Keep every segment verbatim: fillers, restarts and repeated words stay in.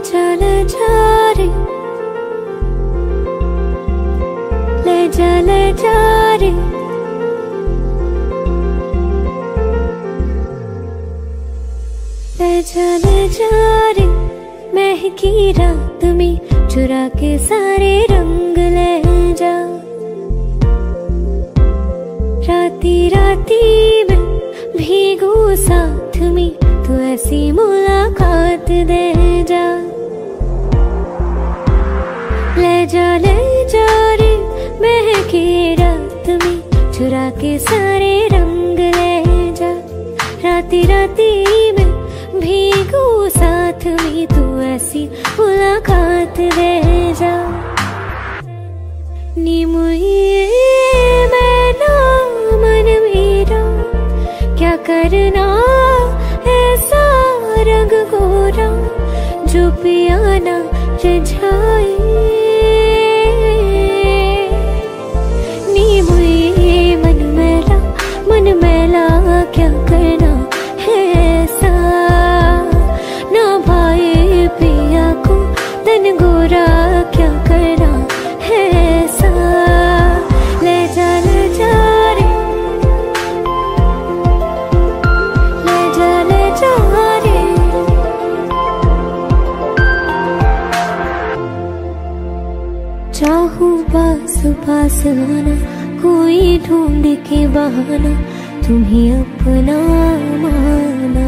जा ले जा रे, ले जा ले जा रे, ले जा ले जा रे। महकी रात में चुरा के सारे रंग ले जा, राती राती में भीगू साथ में, तू ऐसी मुलाकात दे जा। ले जा ले जा रे, महकी रात में चुरा के सारे रंग ले जा, राती राती में भीगू साथ में, तू ऐसी मुलाकात दे जा। नी मुझे मैना मन मेरा क्या करना ऐसा रंग गोरा, जो पियाना रिझाए। नी मुझे मन मैला मन मैला क्या करना है ऐसा, ना भाई पिया को तन गोरा क्या करना है ऐसा। ले जा ले जा रे, ले जा ले जा रे। चाहूं पास पास आना, कोई ढूंढ के बहाना, तुम्हें अपना माना।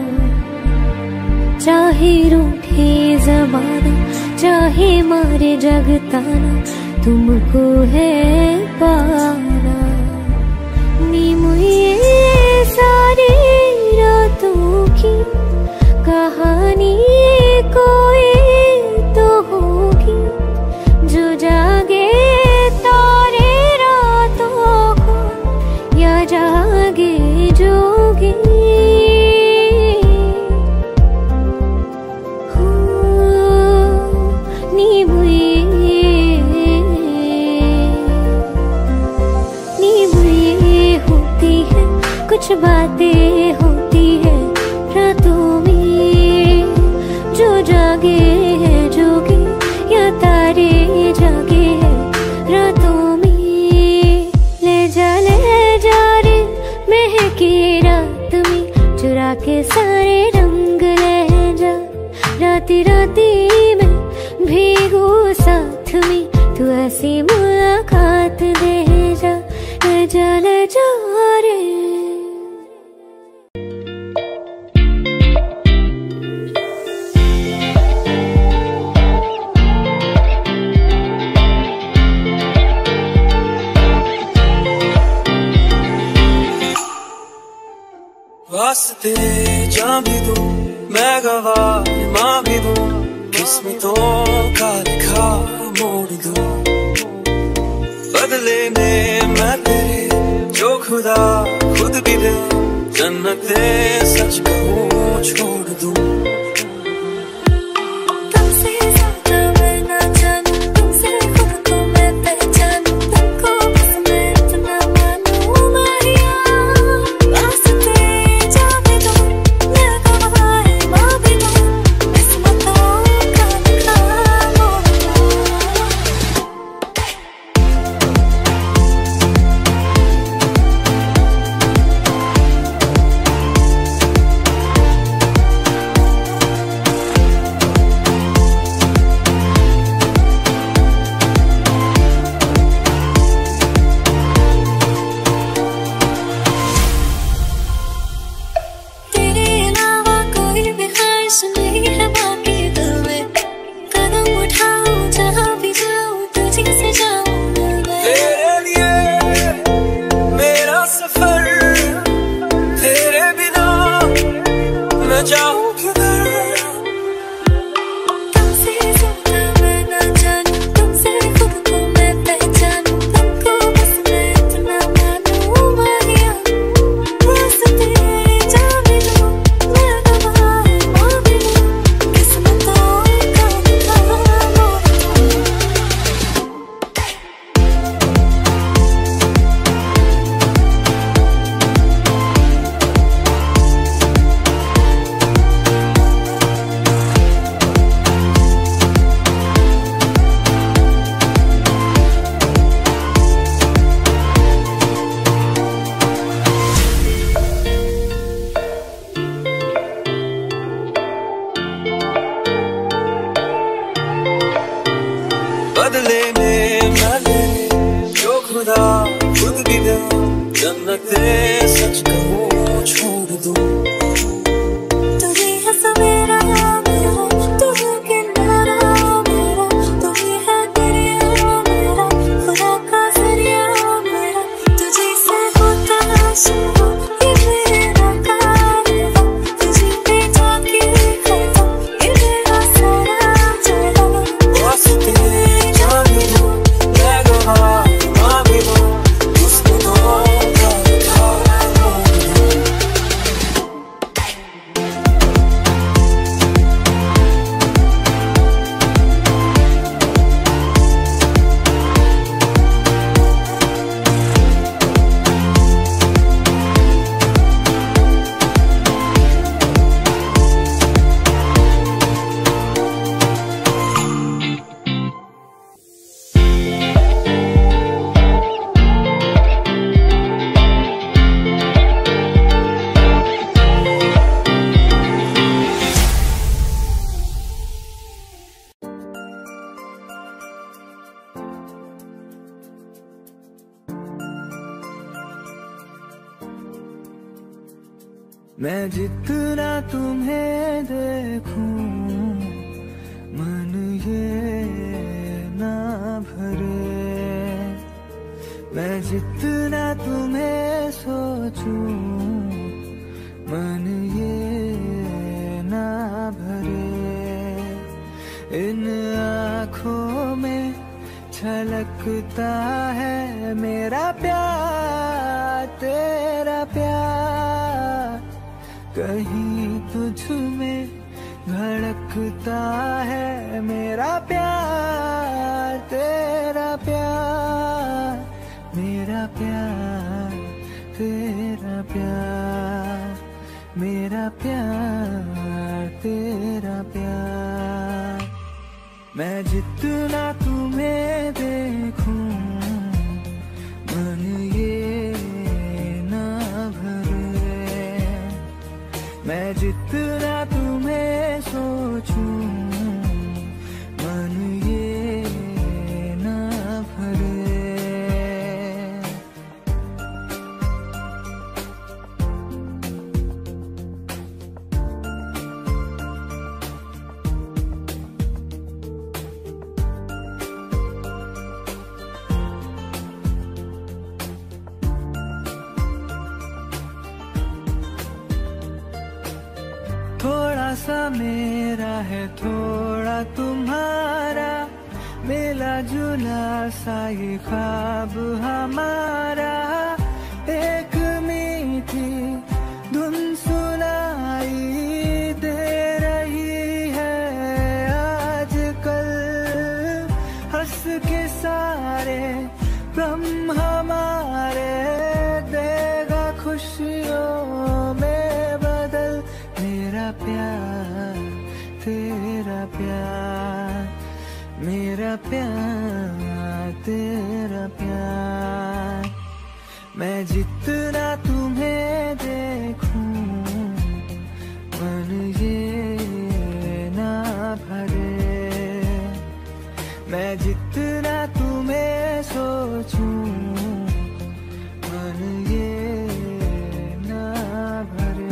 चाहे रूठे ज़माना, चाहे मारे जगताना, तुमको है पाना। नी मुझे सारी रातों की कहानी कोई तो होगी, जो जागे तारे रातों को, या जागे जोगी। कुछ बातें होती है रातों में, जो जागे है जोगी, या तारे जागे है रातों में। ले जा ले जा रे, महकी रात में चुरा के सारे रंग ले जा, राती राती में भीगू साथ में, तू ऐसी मुलाकात दे जा। ले जा ले जा रे। वास्ते जा भी दूं, मैं गवाह माँ भी दूं, किस्मतों का लिखा मोड़ दूं। बदले में मैं तेरे जो खुदा खुद भी दे, जन्नते सच कहूँ छोड़ दूं। जन्नते सच कहूँ छोड़ दूँ। तू ही है सवेरा मेरा, तू है किनारा मेरा, तू ही है दरिया मेरा, खुदा का जरिया मेरा। तुझे से होता शुरू ये मेरा कारवां, तुझे पे जाके खत्म ये मेरा सारा जहां। वास्ते जान भी दूँ मैं गवाह माँ भी दूँ, उसको धोखा खा मैं जितना तुम्हें देखूं मन ये ना भरे, मैं जितना तुम्हें सोचूं मन ये ना भरे। इन आँखों में छलकता है मेरा प्यार तेरा प्यार, कहीं तुझ में धड़कता है मेरा प्यार तेरा प्यार, मेरा प्यार तेरा प्यार, मेरा प्यार तेरा प्यार। मैं जितना तुम्हें देखूं मन ये ना भरे, मैं जितना तुम्हें सोचूं मन ये ना भरे। थोड़ा सा मेरा है थोड़ा तुम्हारा, मिला जुला सा ये ख्वाब हमारा। एक मीठी धुन सुनाई दे रही है आजकल, हंस के सारे गम हमारे देगा खुशियों में बदल। मेरा प्यार तेरा प्यार, मेरा प्यार तेरा प्यार। मैं जितना तुम्हें देखूं मन ये ना भरे, मैं जितना तुम्हें सोचूं मन ये ना भरे।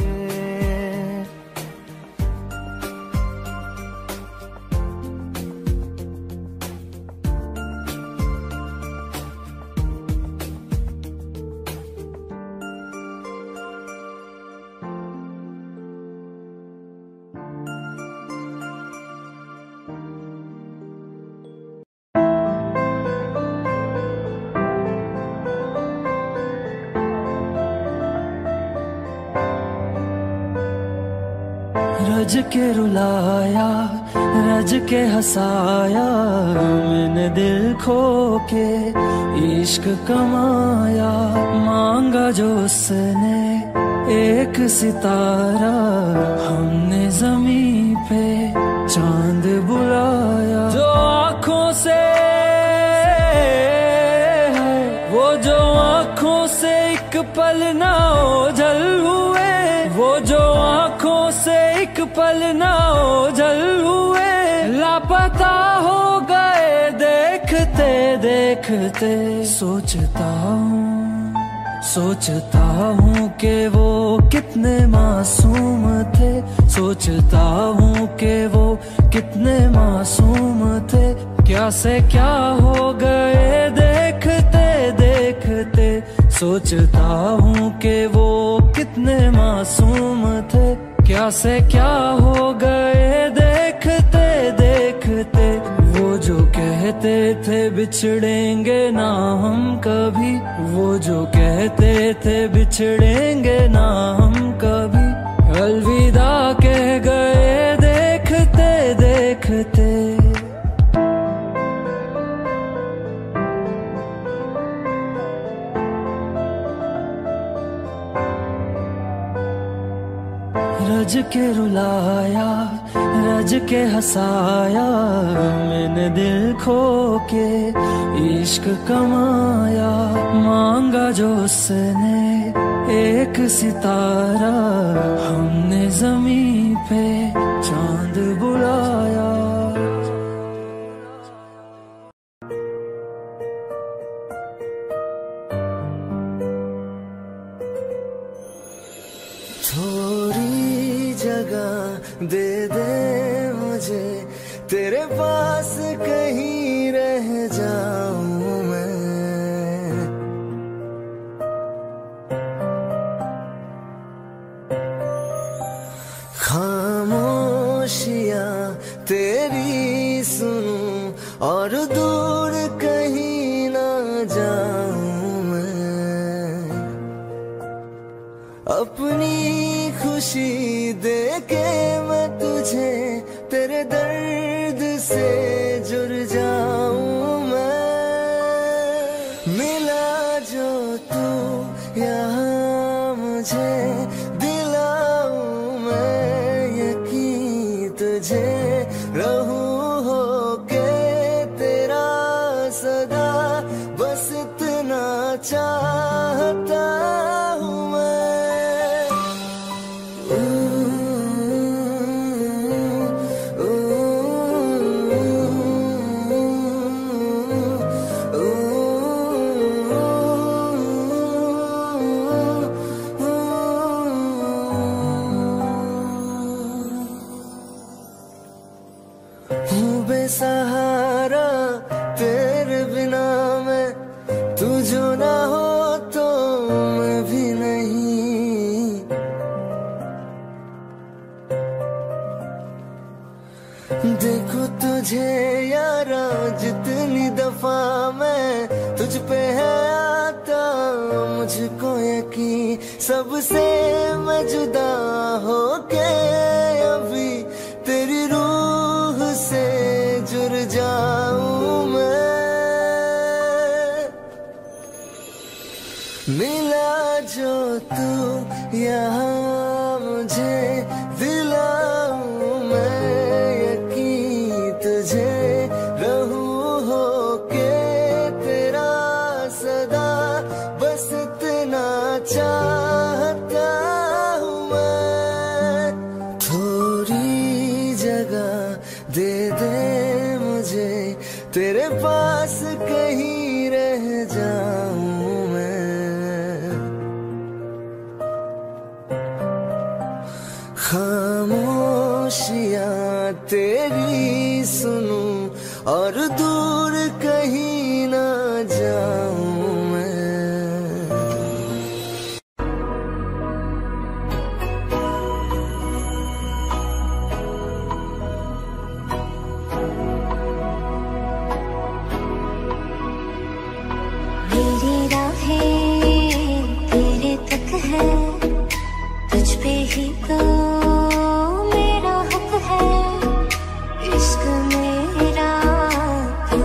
रज के रुलाया रज के हंसाया, मैंने दिल खो के इश्क कमाया। मांगा जो उसने एक सितारा, हमने जमीन पे चांद बुलाया। जो आँखों से वो जो आँखों से एक पल ना ओझल हुए, वो जो आँखों से एक पल ना ओझल हुए। लापता हो गए देखते देखते, सोचता हूँ सोचता हूँ कि वो कितने मासूम थे, सोचता हूँ कि वो कितने मासूम थे। क्या से क्या हो गए देखते देखते, सोचता हूँ कि वो कितने मासूम थे। क्या से क्या हो गए देखते देखते, वो जो कहते थे बिछड़ेंगे ना हम कभी, वो जो कहते थे बिछड़ेंगे ना हम कभी, अलविदा कह गए देखते देखते। रज के रुलाया, रज के हंसाया, मैंने दिल खो के इश्क कमाया। मांगा जो उसने एक सितारा, हमने ज़मीं पे चांद बुलाया। थोड़ी जगह दे दे मुझे, तेरे पास कहीं रह जाऊं मैं। खामोशियां तेरी सुनूं और दूर कहीं ना जाऊं मैं। अपनी खुशी दे के मैं तुझे, तेरे दर्द से जुड़ जाऊं मैं। मिला जो तू यहाँ मुझे, दिलाऊं मैं यकीन तुझे। रहूं होके तेरा सदा, बस इतना चाहता हूँ मैं। बेसहारा तेरे बिना मैं, तू जो ना हो तो मैं भी नहीं। देखो तुझे यारा जितनी दफा मैं तुझ पे है आता, मुझको यकीन सबसे मैं जुदा होके अभी तेरी रूह से जुड़ जाऊं मैं। मिला जो तू यहाँ मुझे, दिलाऊं मैं यकीन तुझे। रहूं होके तेरा सदा, बस इतना चाहता हूँ मैं। थोड़ी जगह दे दे मुझे, तेरे पास कहीं रह जाऊं मैं। खामोशियां तेरी सुनूं और दूर कहीं ना जाऊं मैं। मेरी राहें तेरे तक है, तुझ पे ही तो मेरा हक है। इश्क मेरा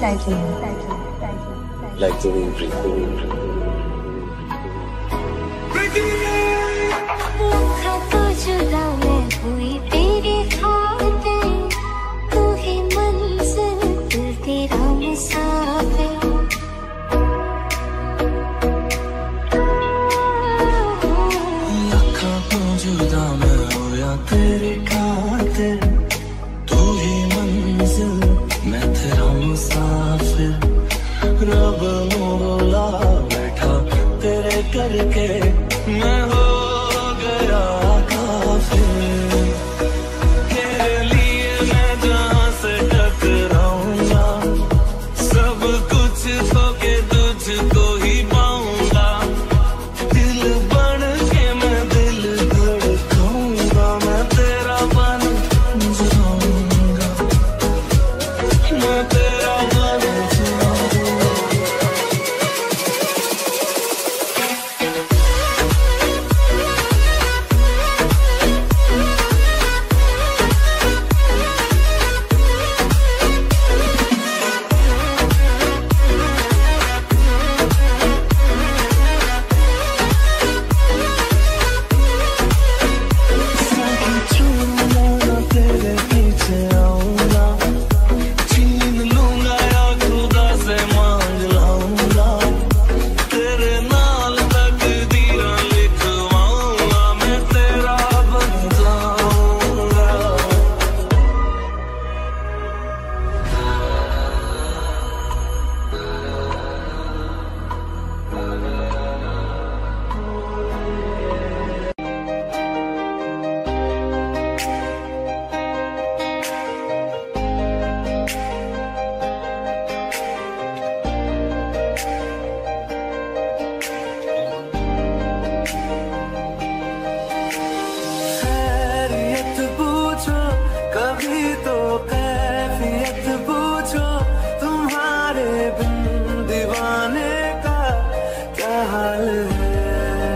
tightly. Like the wind breathe. तो जुदा मैं हुई तेरी खातिर, तू ही मंजिल दिल तेरा मुसाफिर। लाखों तो जुदा मैं हुआ तेरी खातिर, तू ही मंजिल मैं तेरा मुसाफिर। रब मोला बैठा तेरे करके मैं हो गया काफिर। तेरे लिए मैं जहाँ से टकराऊंगा, सब कुछ खो के तुझको ही पाऊंगा। दिल बन के मैं दिल धड़काऊंगा, मैं तेरा बन जाऊंगा, मैं तेरा बन जाऊंगा। तेरे पीछे आऊंगा, छीन लूंगा या खुदा से मांग लाऊंगा। तेरे नाल तकदीरां लिखवाऊंगा, मैं तेरा बन जाऊंगा। खैरियत पूछो कभी तो कैफियत पूछो, तुम्हारे बिन दीवाने का क्या हाल है।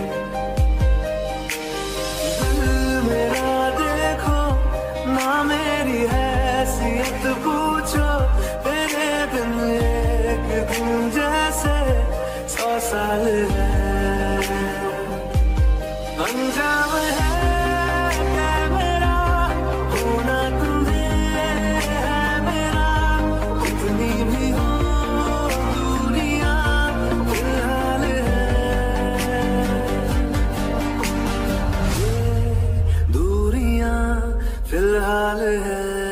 दिल मेरा देखो ना मेरी हैसियत पूछो, तेरे बिन एक दिन जैसे सौ साल है। अंजाम है क्या मेरा होना तुम्हें है मेरा, कितनी भी हो दूरियां फिलहाल है। ये दूरियां फिलहाल है।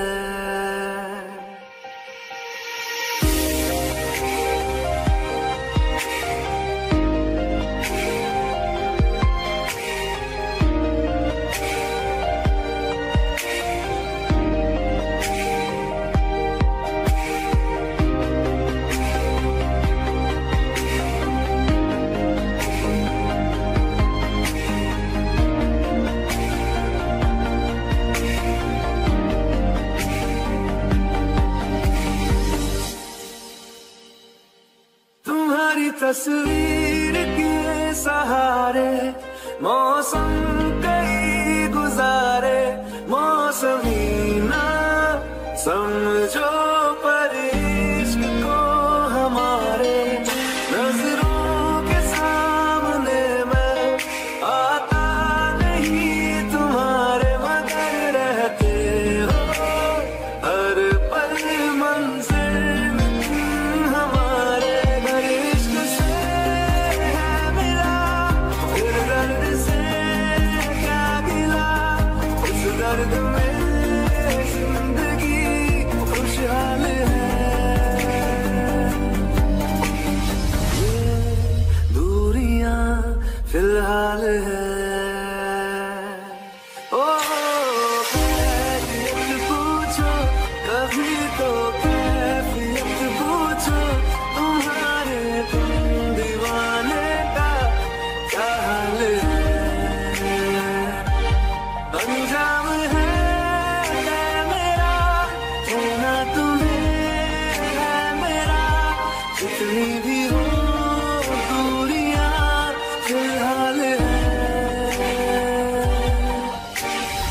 तुम्हारी तस्वीर के सहारे मौसम कई गुजारे, मौसमी ना समझो पर इश्क को हमारे। नजरों के सामने मैं आता नहीं तुम्हारे, मगर रहते हो हर पल मंजिल में हमारे। घर इश्क से है मिला, फिर दर्द से क्या गिला, इस दर्द में जिंदगी खुशहाल है। ये दूरियां फिलहाल है। ओ कैफियत पूछो कभी तो कैफियत पूछो, तुम्हारे तुम दीवाने का क्या हाल है। अंजाम है क्या मेरा होना तुम्हें है मेरा, कितनी भी हो दूरियां फिलहाल है।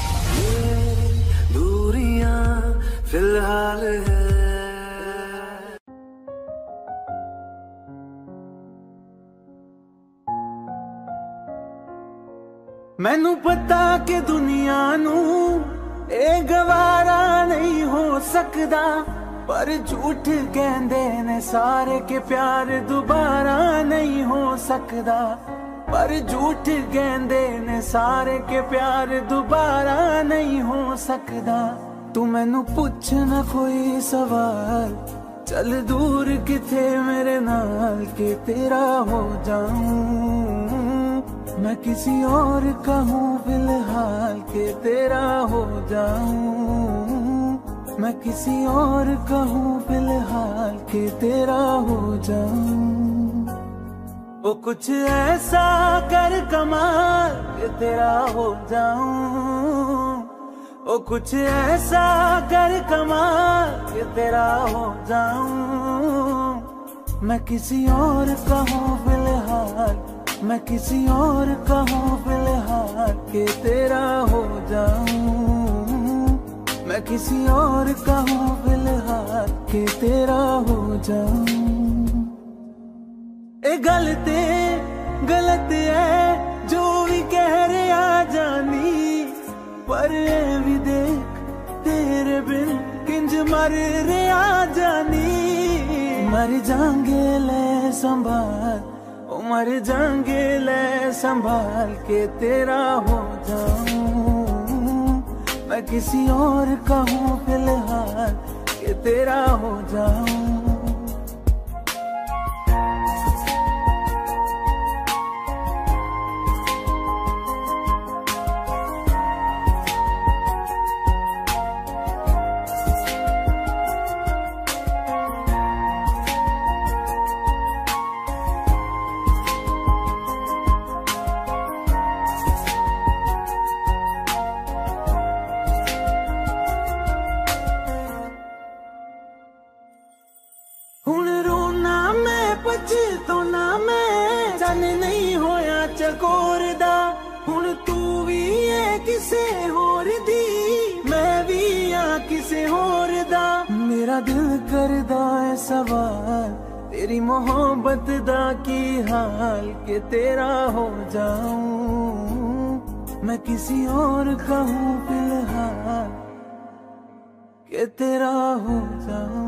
मैनू पता कि दुनिया नू ए गवारा नहीं हो सकदा, पर झूठ कहंदे ने सारे के प्यार दोबारा नहीं हो सकदा। पर झूठ कहंदे ने सारे के प्यार दोबारा नहीं हो सकदा। तू मैनू पुछ ना कोई सवाल, चल दूर किथे मेरे नाल के तेरा हो जाऊं। मैं किसी और का हूँ फिलहाल के तेरा हो जाऊं। मैं किसी और का हूँ फिलहाल के तेरा हो जाऊं। वो कुछ ऐसा कर कमाल के तेरा हो जाऊं। वो कुछ ऐसा कर कमाल के तेरा हो जाऊं। मैं किसी और का हूँ फिलहाल, मैं किसी और का हूँ फिलहाल के तेरा हो जाऊं। मैं किसी और का हूँ फिलहाल के तेरा हो जाऊं। ए गलते गलत है जो भी कह रहे आ जानी, पर ए भी देख तेरे बिन किंज मर रहे आ जानी। मर जाएंगे ले संभाल, ओ मर जाएंगे ले संभाल के तेरा हो जाऊं। मैं किसी और का हूँ फिलहाल के तेरा हो जाऊं। हुण रोना मैं पछताना मैं, जाने नहीं होया चकोर दा। हुण तू भी है किसे होर दी, मैं भी आ किसे होर दा। मेरा दिल करदा है सवाल, तेरी मोहब्बत दा की हाल के तेरा हो जाऊं। मैं किसी और का हूँ फिलहाल के तेरा हो जाऊं।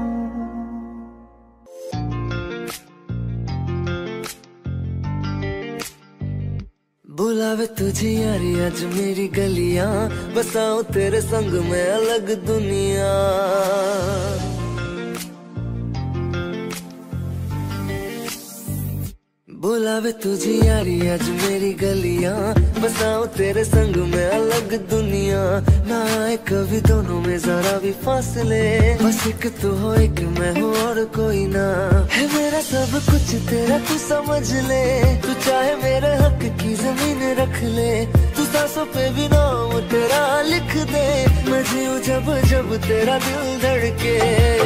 बुलावे तुझे यारी आज मेरी गलियां, बसाऊं तेरे संग में अलग दुनिया। बुलावे तुझे यारी आज मेरी गलियां, बसाऊं तेरे संग में अलग दुनिया। ना आए कभी दोनों में जरा भी फासले, बस एक तू हो एक मैं हूँ और कोई ना। है मेरा सब कुछ तेरा तू समझ ले, तू चाहे मेरे हक की जमीन रख ले। तू सांसों पे भी नाम तेरा लिख दे, मैं जीऊं जब जब तेरा दिल धड़के।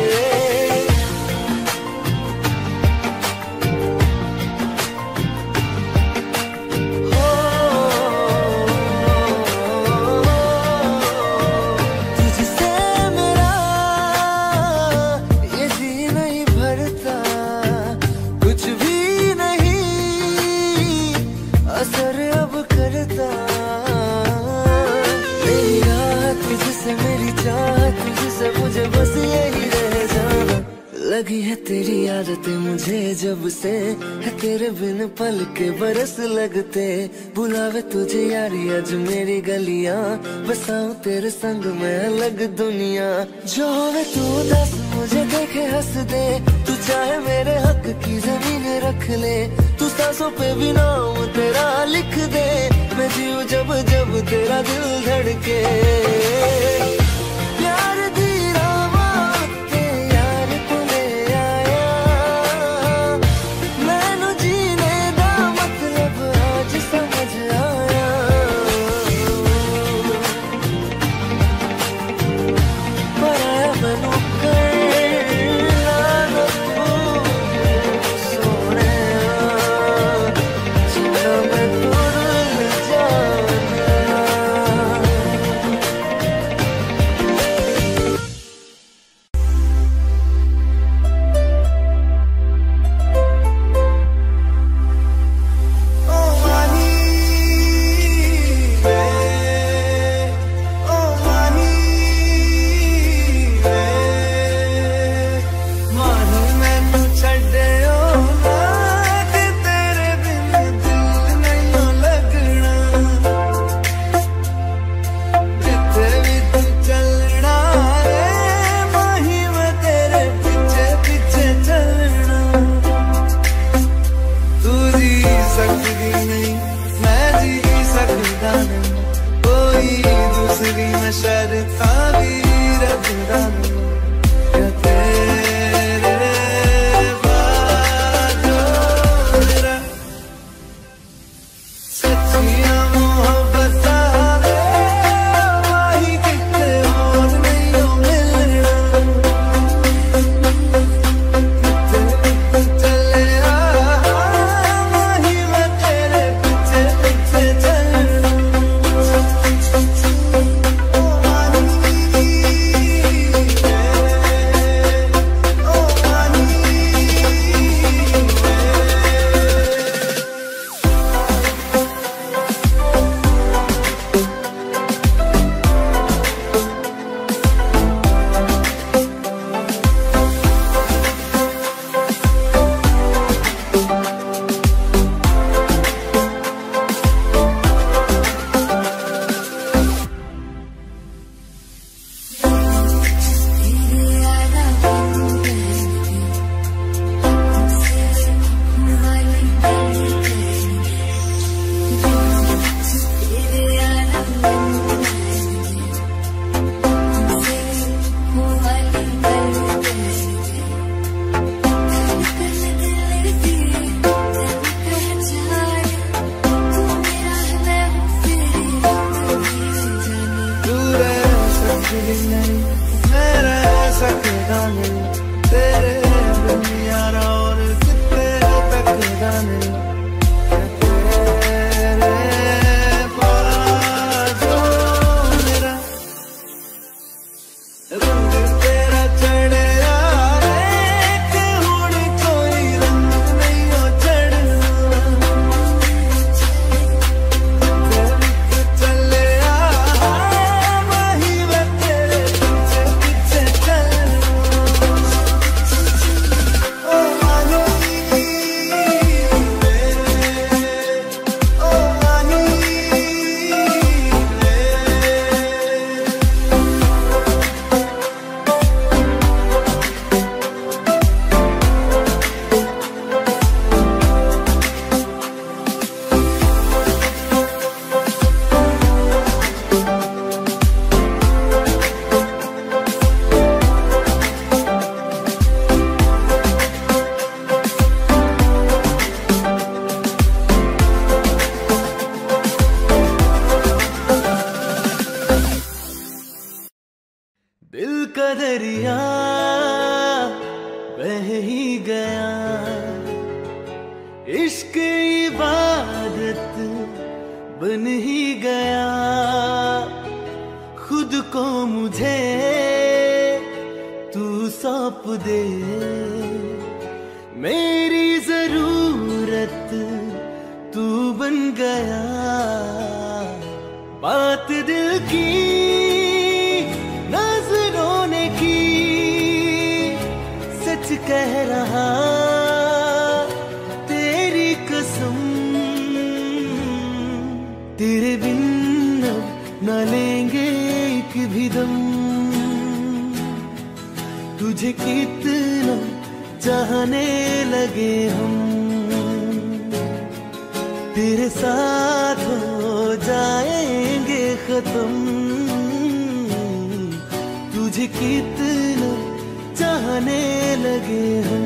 लगी है तेरी आदतें मुझे जब से, है तेरे बिन पल के बरस लगते। बुलावे तुझे यारी आज मेरी गलियां, बसाऊं तेरे संग में अलग दुनिया। जो होवे तू दस मुझे देखे हंस दे, तू चाहे मेरे हक की जमीन रख ले। तू सांसों पे भी नाम तेरा लिख दे, मैं जीऊं जब जब तेरा दिल धड़के। प्यार दी दिल का दरिया बह ही गया, इश्क इबादत बन ही गया। खुद को मुझे तू सौंप दे, मेरी जरूरत तू बन गया। बात दिल की नजरों ने की, सच कह रहा तेरी कसम। तेरे बिन अब न लेंगे एक भी दम, तुझे कितना चाहने लगे हम। तेरे साथ हो जाएंगे खत्म, तुझे कितना चाहने लगे हम।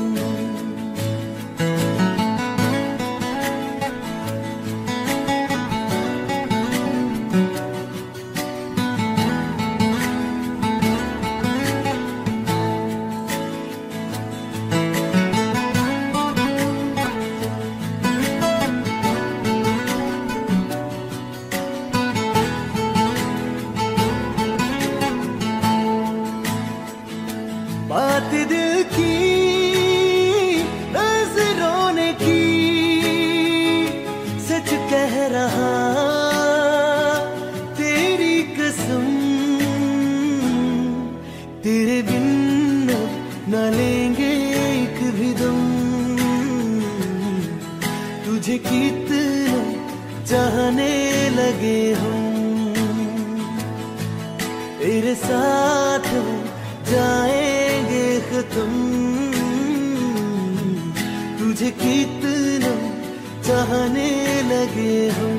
बात दिल की नजरों ने की, सच कह रहा तेरी कसम। तेरे बिन न लेंगे एक भी दम, तुझे कितना चाहने लगे हम। तेरे साथ जाएंगे खत्म, तुझे कितना चाहने लगे हम।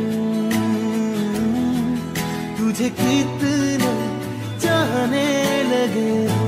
तुझे कितना चाहने लगे हम।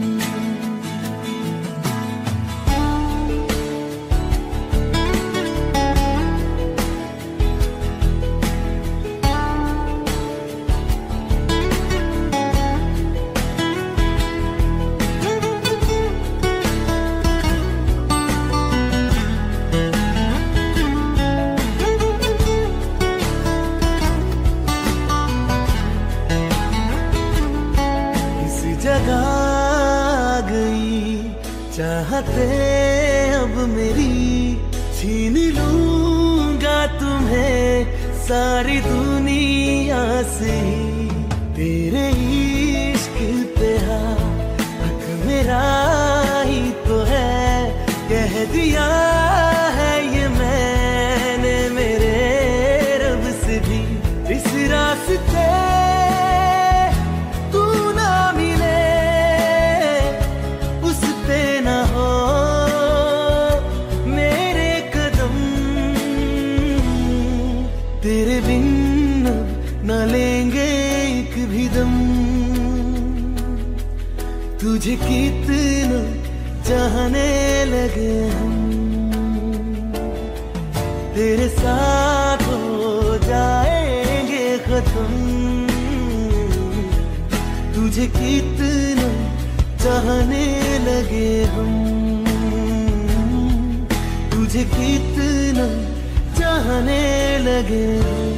जगा गई चाहते अब मेरी, छीन लूंगा तुम्हें सारी दुनिया से। तेरे इश्क पे हक मेरा ही तो है, कह दिया है ये मैंने मेरे रब से भी। इस रास्ते तेरे बिन न लेंगे एक भी दम, तुझे कितना चाहने लगे हम। तेरे साथ हो जाएंगे खत्म, तुझे कितना चाहने लगे हम। तुझे कितना चाहने लगे हम।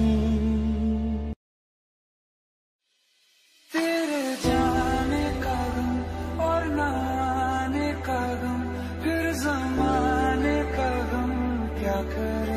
तेरे जाने का गम और ना आने का गम, फिर ज़माने का गम क्या करें।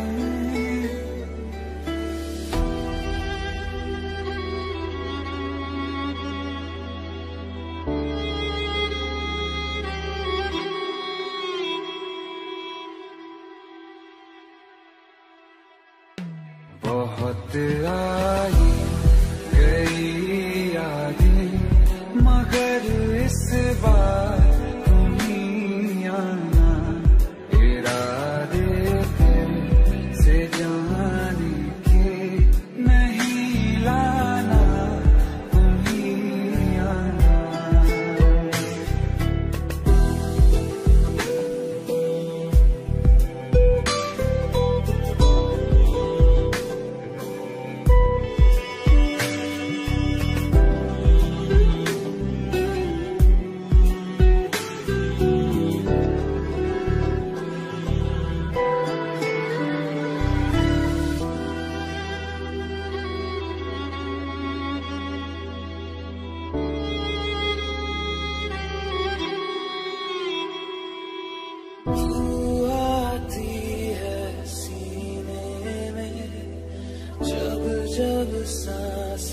बहुत आई गई यादें, मगर इस बार तुम ही आना। इरादे से जाने के नहीं लाना, तुम ही आना।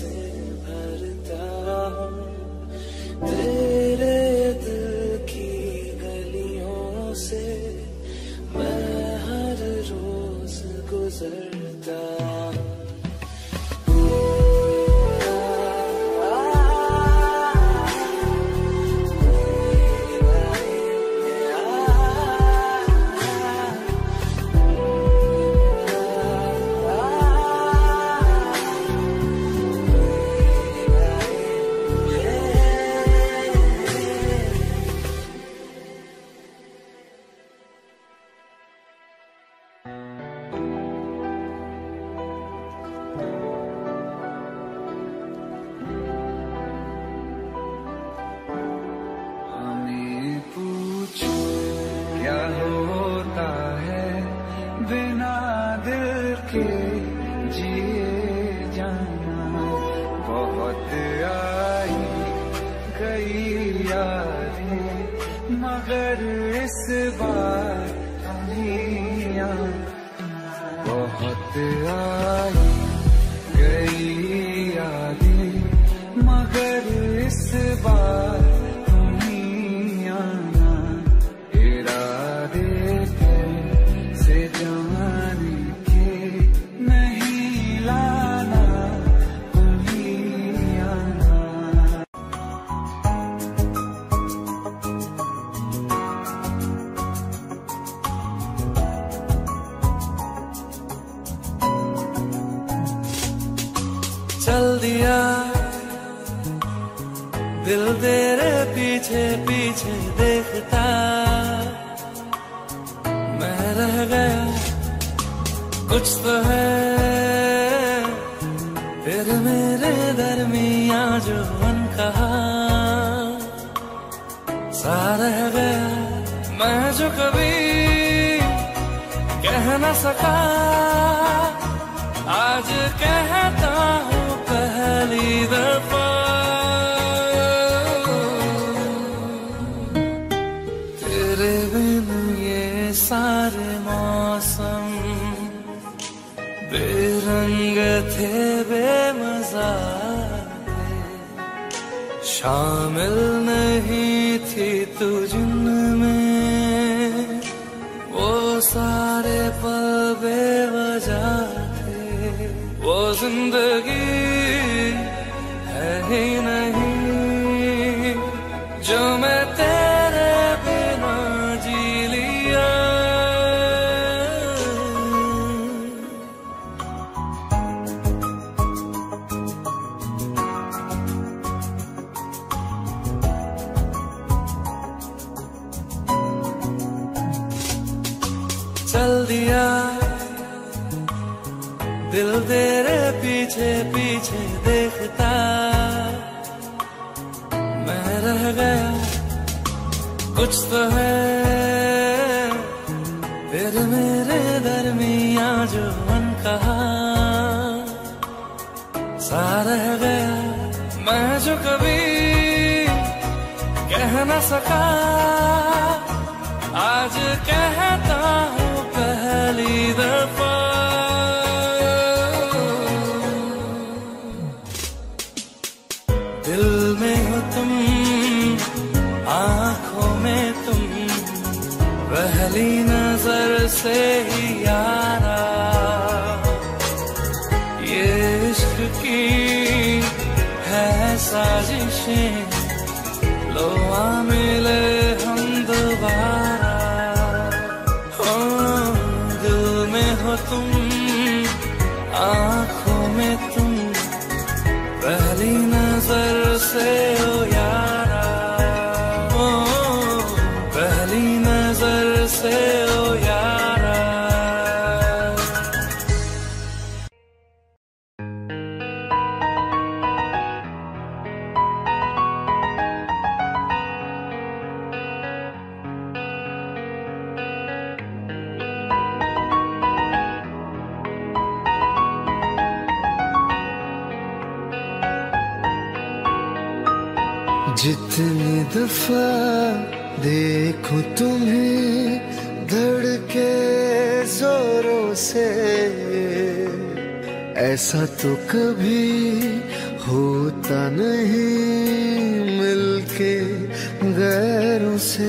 से भरता हूँ, तेरे दिल की गलियों से मैं हर रोज गुजरता हूँ। क्या होता है बिना दिल के जिए जाना, बहुत आई गई यादें मगर इस बार नहीं आना, बहुत आई गई यादें मगर इस बार नहीं आना, से जाने के नहीं लाना तुम्हीं आना। चल दिया दिल तेरे पीछे पीछे देखता, रह गया कुछ तो है फिर मेरे दरमिया जो मन कहा, सा रह गया मैं जो कभी कह न सका, आज कहता हूँ पहली दफा। तेरे बिन ये सारे मौसम बेरंग थे बेमजा थे, शामिल नहीं थी तू जिनमें वो सारे पल बेवजह थे, वो जिंदगी है ही नहीं जो मैं तेरे बिना जी लिया। चल दिया दिल तेरे पीछे पीछे देखता, मैं रह गया कुछ तो है फिर मेरे दरमिया जो मन कहा, सा रह गया मैं जो कभी कह न सका, आज कहता हूँ पहली दफा। दिल में हो तुम आँखों में तुम, पहली नजर से ही यारा, ये इश्क की है साजिशें, लो आ मिले हम दोबारा। दिल में हो तुम आँखों में तुम, पहली नजर से ओ यारा, ओ पहली नजर से ओ यारा। जितनी दफा देखूं तुम्हें धड़के जोरों से, ऐसा तो कभी होता नहीं मिलके गैरों से।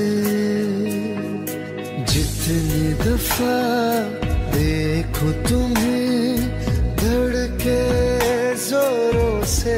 जितनी दफा देखो तुम्हें धड़के जोरों से,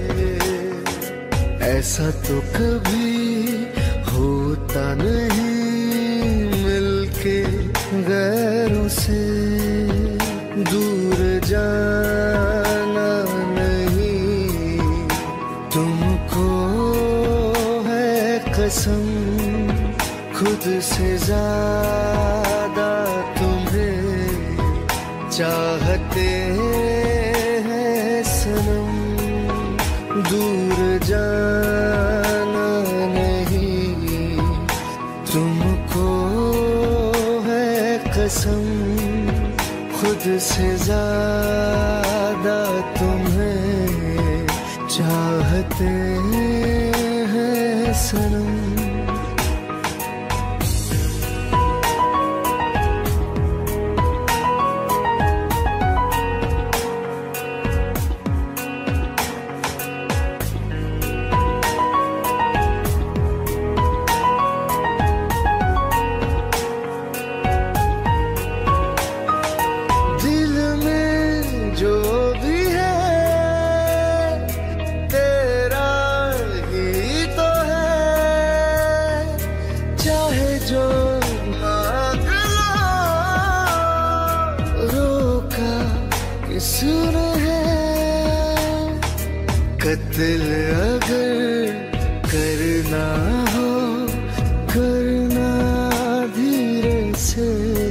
ऐसा तो कभी होता नहीं मिलके गैरों से। दूर जाना नहीं तुमको है कसम, खुद से ज्यादा तुम्हें चाहते हैं सनम। दूर जाना नहीं तुमको है कसम, खुद से ज्यादा तुम्हें चाहते हैं सनम। किसने है कत्ल अगर करना हो, करना धीरे से।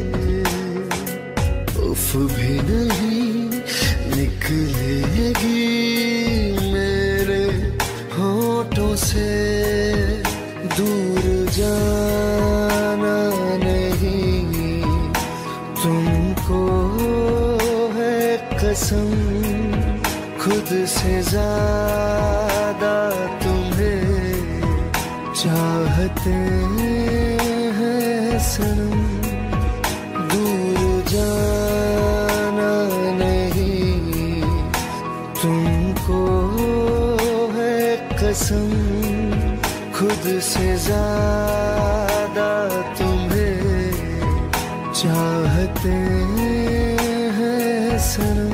उफ भी नहीं निकलेगी मेरे होठों से। दूर जाना नहीं तुमको कसम, खुद से ज्यादा तुम्हें चाहते हैं सनम। दूर जाना नहीं तुमको है कसम, खुद से ज्यादा तुम्हें चाहते हैं सनम।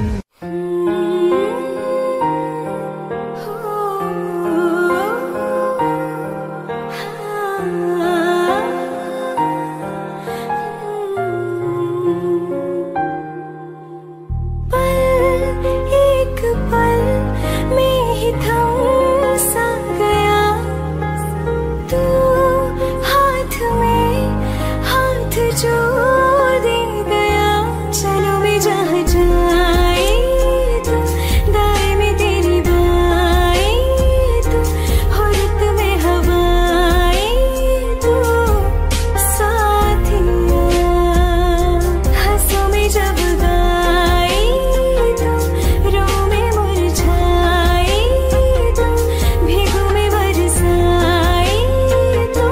जोड़ दे गया चलो मैं जहाँ जाए तो दाएं में तेरी बाएं तो औरत में हवाएं तो साथिया। हंसों में जब गाए तो रो में मुरझाए तो भीगों में बरसाए तो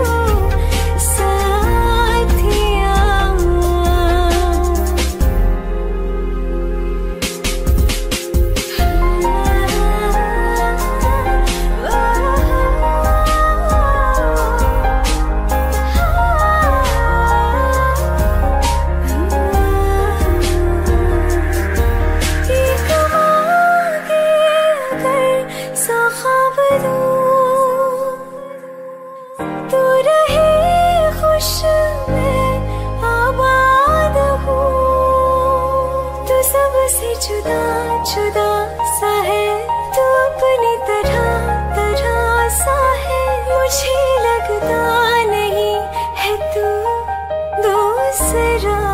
जुदा जुदा सा है तू अपनी तरह तरह सा है। मुझे लगता नहीं है तू दूसरा।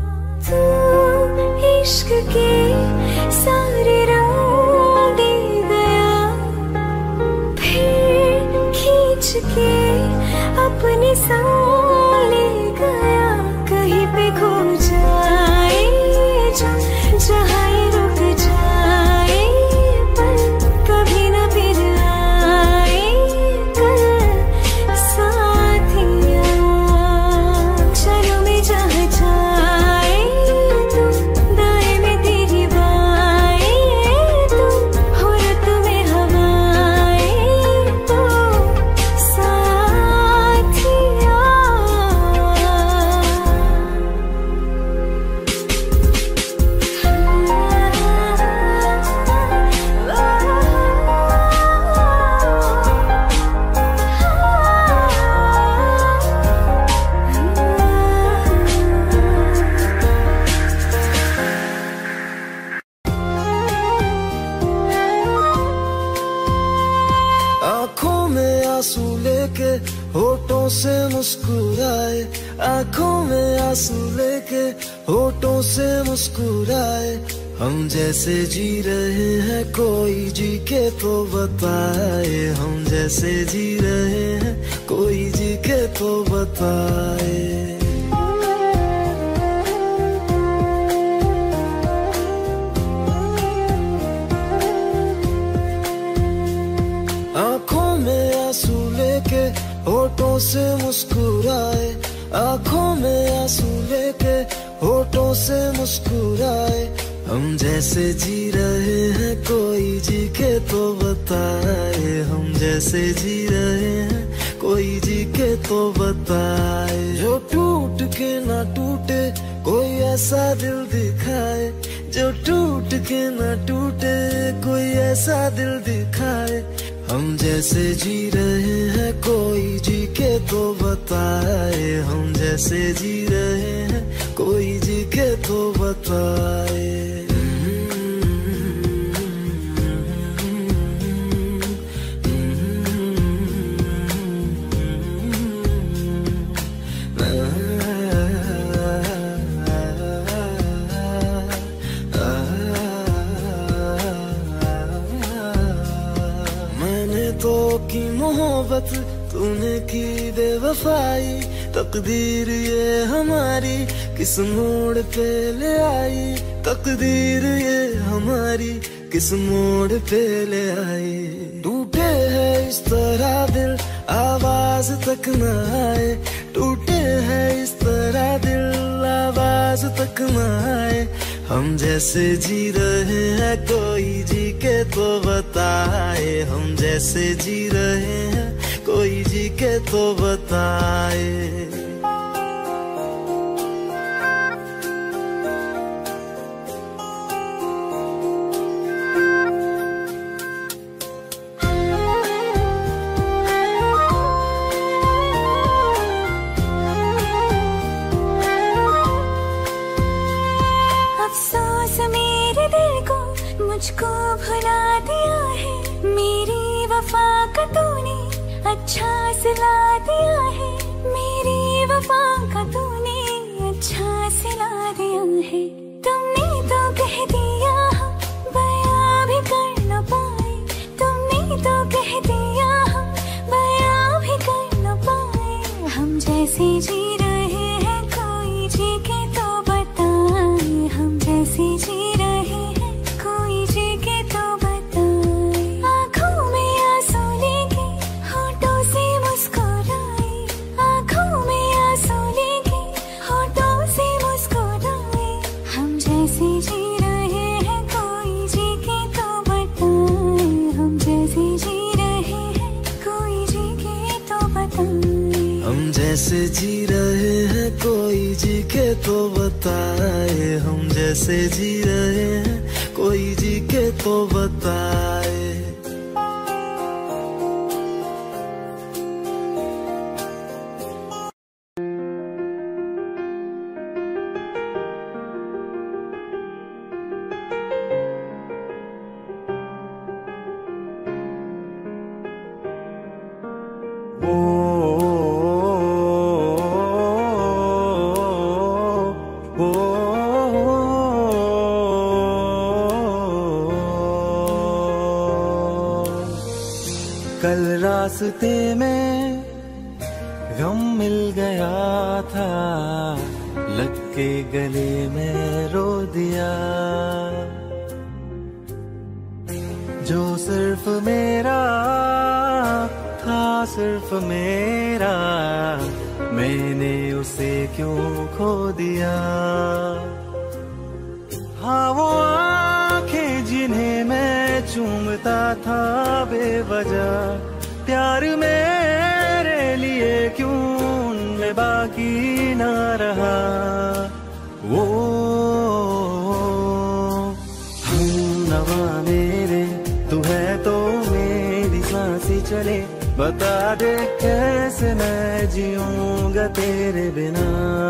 तू इश्क के सारे रंग दे से मुस्कुराए, आंखों में आंसू लेके होठों से मुस्कुराए। हम जैसे जी रहे हैं कोई जी के तो बताए, हम जैसे जी रहे हैं कोई जी के तो बताए। आंखों में आंसू लेके होठों से मुस्कुराए, आंखों में आंसू लेके होठों से मुस्कुराए। हम जैसे जी रहे हैं कोई जी के तो बताए, हम जैसे जी रहे हैं कोई जी के तो बताए। जो टूट के ना टूटे कोई ऐसा दिल दिखाए, जो टूट के ना टूटे कोई ऐसा दिल दिखाए। हम जैसे जी रहे हैं कोई जी के तो बताए, हम जैसे जी रहे हैं कोई जी के तो बताए। की मोहब्बत तूने की बेवफाई, तकदीर ये हमारी किस मोड़ पे ले आई, तकदीर ये हमारी किस मोड़ पे ले आई। टूटे है इस तरह दिल आवाज तक न आए, टूटे है इस तरह दिल आवाज तक न आए। हम जैसे जी रहे हैं कोई जी के तो बताए, हम जैसे जी रहे हैं कोई जी के तो बताए। मुझको भुला दिया है, मेरी वफा का तूने अच्छा सिला दिया है, मेरी वफा का तूने अच्छा सिला दिया है। तुमने तो कह दिया हम बयां भी कर न पाए, तुमने तो कह दिया हम बयां भी कर न पाए। हम जैसे जी रहे हैं कोई जी के तो बताए, हम जैसे जी रहे हैं कोई जी के तो बताए। आँखों में आंसू लेके होठों से मुस्कुराए, आँखों में आंसू लेके होठों से मुस्कुराए। हम जैसे जी रहे हैं कोई जी के तो बताए, हम जैसे जी रहे हैं कोई जी के तो बताए। हम जैसे जी रहे हैं कोई जी के तो बताए, हम जैसे जी रहे हैं कोई जी के तो बताए। कल रास्ते में गम मिल गया था, लग के गले में रो दिया। जो सिर्फ मेरा था सिर्फ मेरा, मैंने उसे क्यों खो दिया। हाँ वो आंखें जिन्हें मैं चूमता था बेवजह, प्यार मेरे लिए क्यों उनमें बाकी ना रहा। वो हम नवा मेरे तू है तो मेरी सांसें चले, बता दे कैसे मैं जीऊंगा तेरे बिना।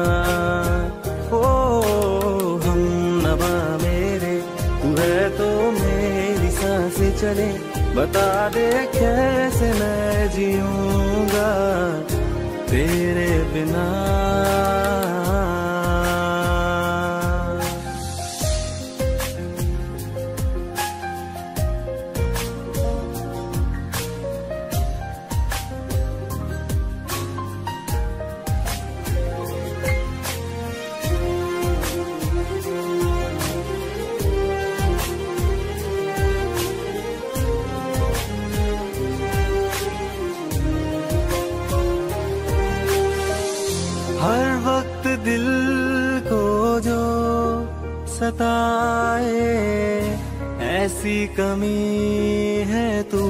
ओ हम नवा मेरे तू है तो मेरी सांसें चले, बता दे कैसे मैं जीऊंगा तेरे बिना। हर वक्त दिल को जो सताए ऐसी कमी है तू,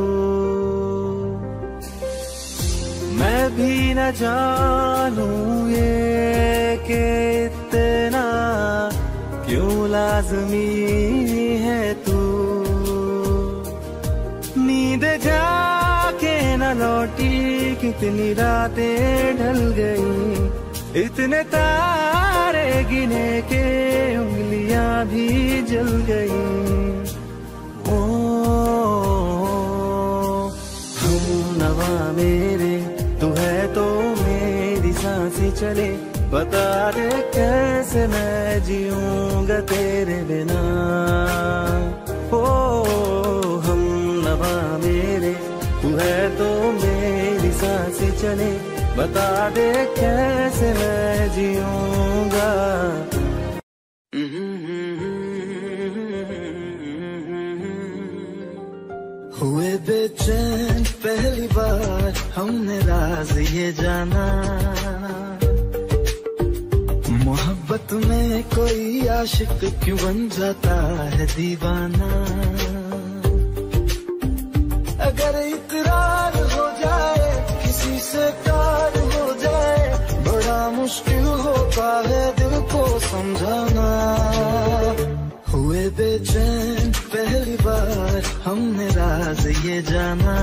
मैं भी न जानूं ये कि इतना क्यों लाज़मी है तू। नींद जाके न लौटी कितनी रातें ढल गई, इतने तारे गिने के उंगलियां भी जल गई। ओ हम नवा मेरे तू है तो मेरी सांसें चले, बता दे कैसे मैं जीऊंगा तेरे बिना। ओ हम नवा मेरे तू है तो मेरी सांसें चले, बता दे कैसे मैं जीऊंगा। हुए बेचैन पहली बार हमने राज ये जाना, मोहब्बत में कोई आशिक क्यों बन जाता है दीवाना। अगर इकरार हो जाए किसी से प्यार हो जाए, बड़ा मुश्किल होता है दिल को समझाना। हुए बेचैन पहली बार हमने राज ये जाना,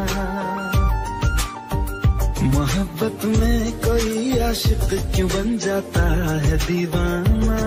मोहब्बत में कोई आशिक क्यों बन जाता है दीवाना।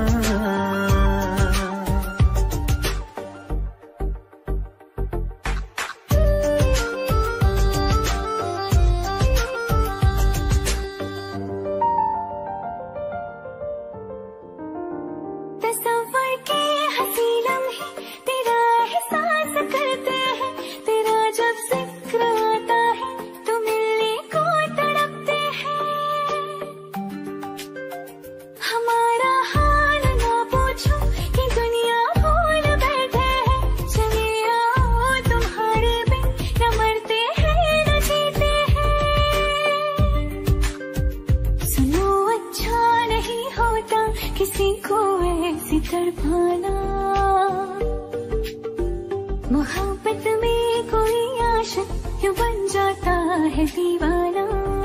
मोहब्बत में कोई आशिक क्यों बन जाता है दीवाना।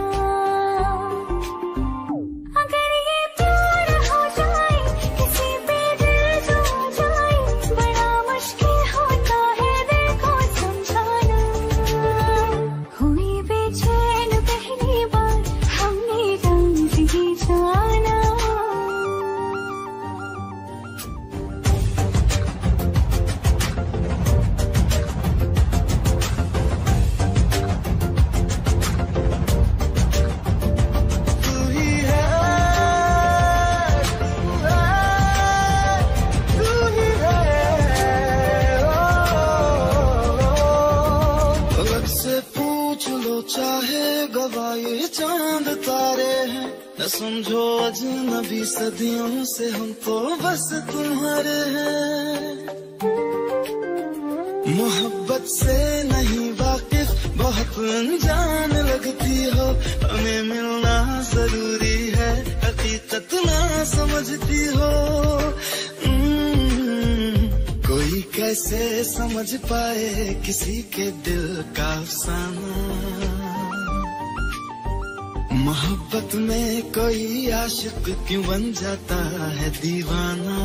अगर ये प्यार हो जाए किसी पे दिल जो जाए, बड़ा मुश्किल होता है दिल को समझाना। हुई बेचैन पहली बार हमने रंग ही जाना। चाहे गवाए चांद तारे हैं, न समझो अजनबी सदियों से हम तो बस तुम्हारे हैं। मोहब्बत से नहीं वाकिफ बहुत अनजान लगती हो, हमें मिलना जरूरी है हकीकत ना समझती हो। कोई कैसे समझ पाए किसी के दिल का अफसाना। मोहब्बत में कोई आशिक क्यों बन जाता है दीवाना।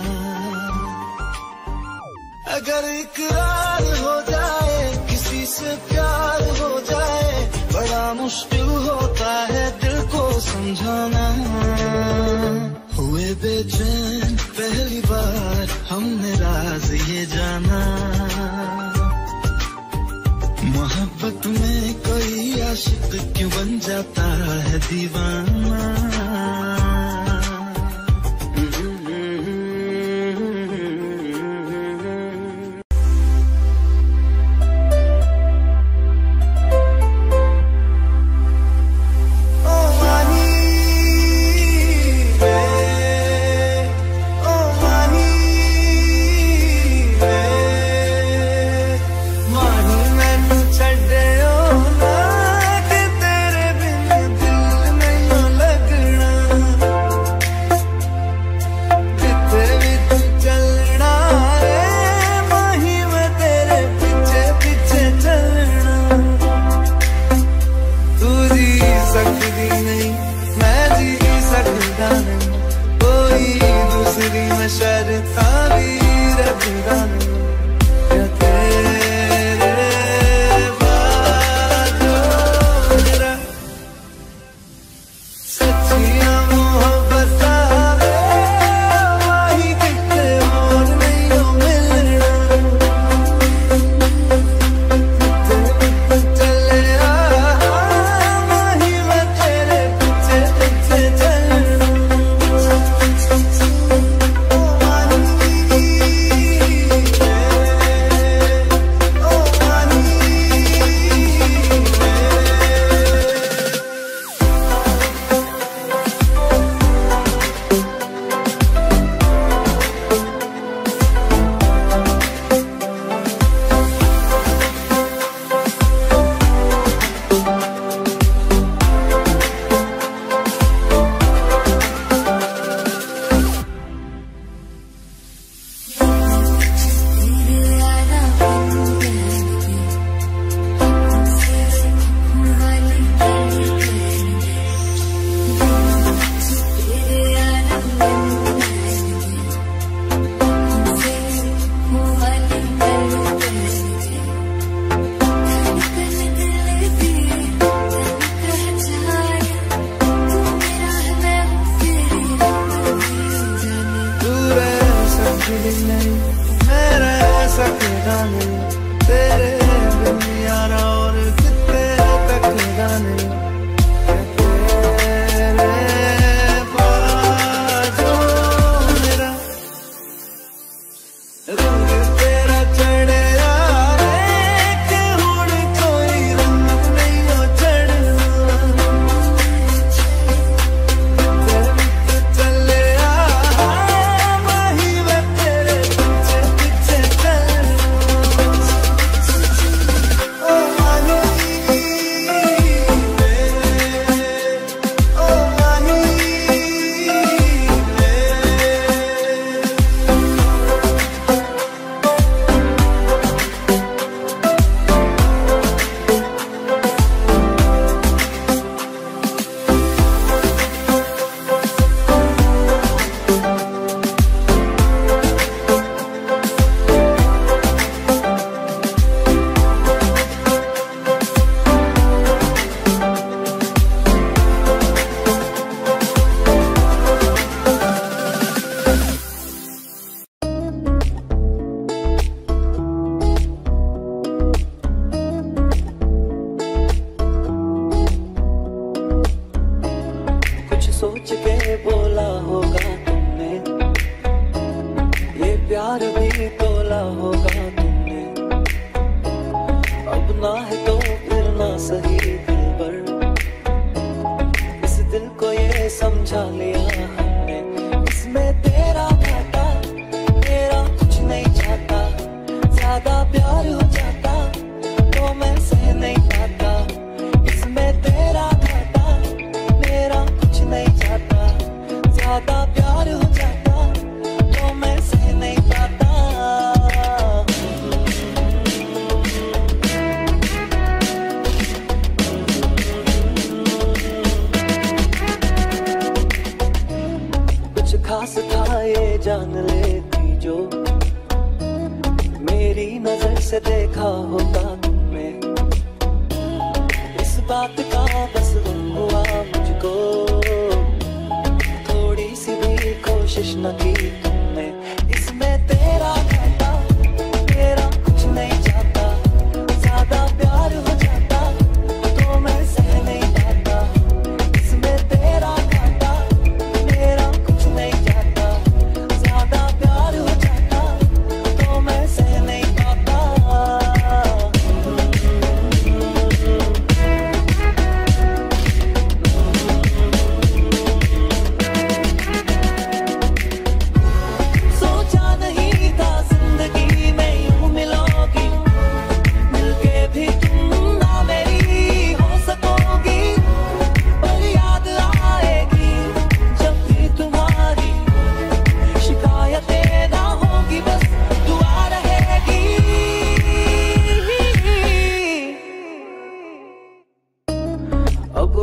अगर इकरार हो जाए किसी से प्यार हो जाए, बड़ा मुश्किल होता है दिल को समझाना। हुए बेचैन पहली बार हमने राज ये जाना, मोहब्बत में कोई आशिक क्यों बन जाता है दीवाना। ज्यादा प्यार हो जाता तो मैं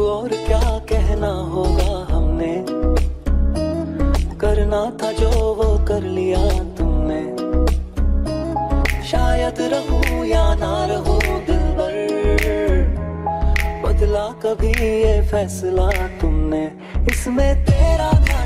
और क्या कहना होगा हमने, करना था जो वो कर लिया तुमने। शायद रहूं या ना रहूं दिलबर, बदला कभी ये फैसला तुमने। इसमें तेरा